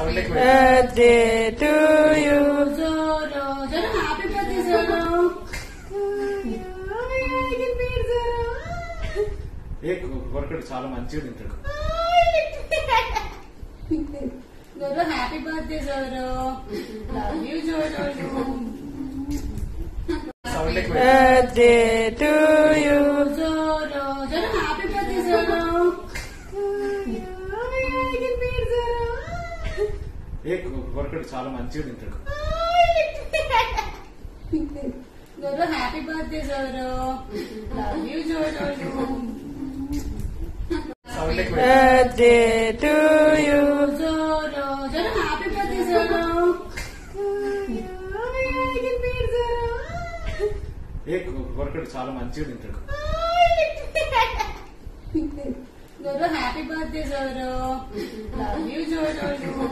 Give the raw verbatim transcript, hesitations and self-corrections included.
birthday to you. Zoro, Zoro, happy birthday, Zoro. చాలా మంచిగా తింటాడు. Zoro, happy birthday, Zoro. Love you, Zoro. Birthday to you. Zoro, Zoro, happy birthday, Zoro. చాలా మంచిగా తింటాడు. Zoro, happy birthday, Zoro. Love you, Zoro. Birthday to you. Zoro, Zoro, happy birthday, Zoro. చాలా మంచిగా తింటాడు. Zoro, happy birthday, Zoro. Love you, Zoro.